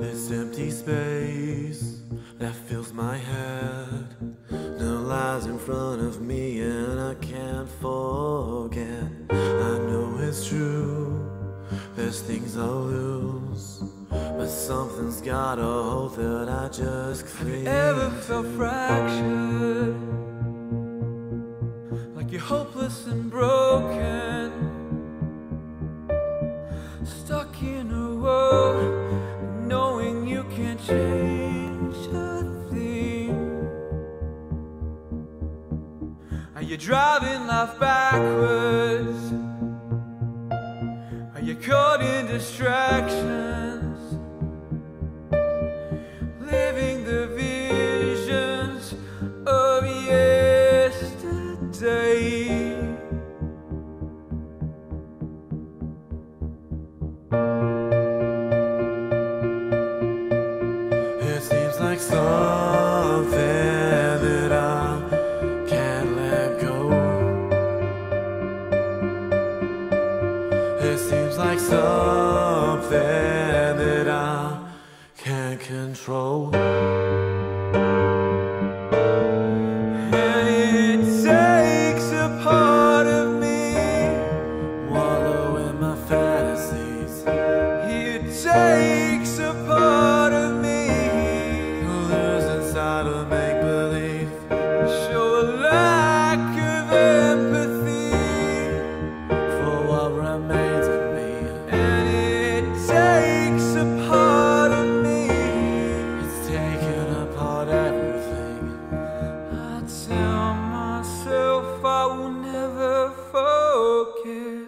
This empty space that fills my head now lies in front of me and I can't forget. I know it's true, there's things I'll lose, but something's got a hold that I just cling. Have you ever felt fractured, like you're hopeless and broken, stuck in a world knowing you can't change a thing? Are you driving life backwards? Are you caught in distractions, living the visions of yesterday? It seems like something that I can't let go. It seems like something that I can't control. And it takes a part of me, Wallow in my fantasies. it takes a part of me, Lose inside of make-believe. show a lack of empathy, For what remains of me, and it takes a part of me. it's taken apart everything. I tell myself I will never forget.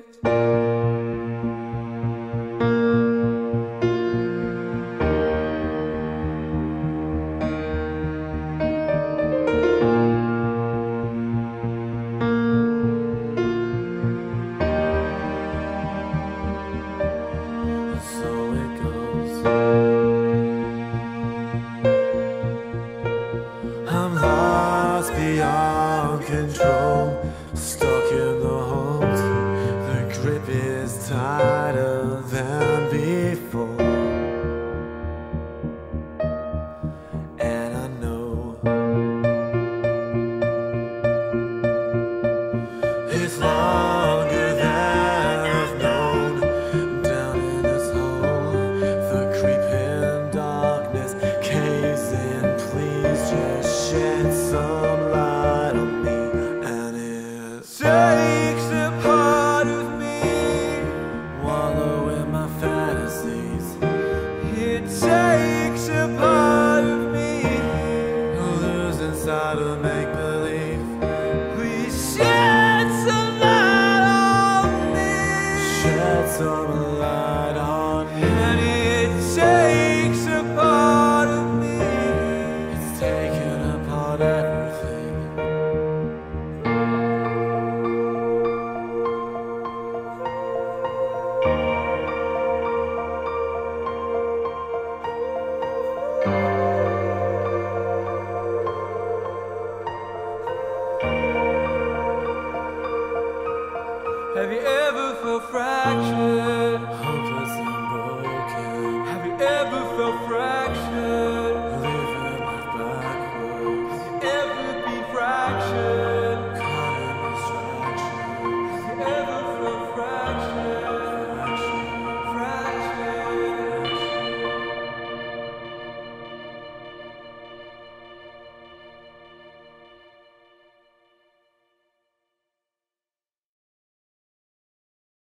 So it goes. I'm lost beyond control, stuck in the hold. The grip is tighter than before, and I know it's longer than I've known. Down in this hole, the creeping darkness caves in. Please just shed some light on me. And it Takes a part of me, wallow in my fantasies. it takes a part of me. Lose inside of make-believe. Please shed some light on me. Shed some light on me. And it takes a part of me, It's taken apart everything. have you ever felt fractured, Hopeless